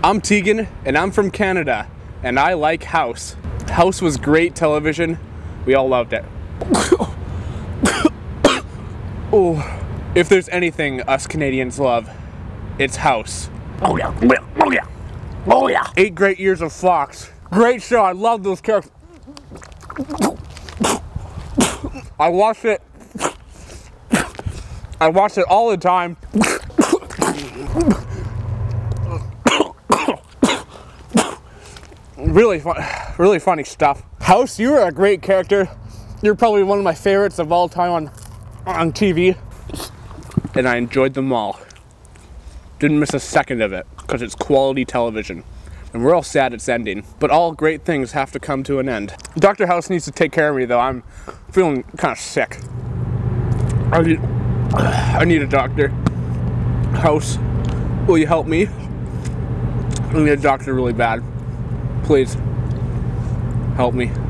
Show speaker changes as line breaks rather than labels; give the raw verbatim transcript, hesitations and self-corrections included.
I'm Teaghan, and I'm from Canada, and I like House. House was great television. We all loved it. Oh, if there's anything us Canadians love, it's House.
Oh yeah, oh yeah, oh yeah.
Eight great years of Fox. Great show, I love those characters. I watch it. I watch it all the time. Really fun, really funny stuff. House, you were a great character. You're probably one of my favorites of all time on, on T V. And I enjoyed them all. Didn't miss a second of it, because it's quality television. And we're all sad it's ending, but all great things have to come to an end. Doctor House needs to take care of me though. I'm feeling kind of sick. I need, I need a doctor. House, will you help me? I need a doctor really bad. Please, help me.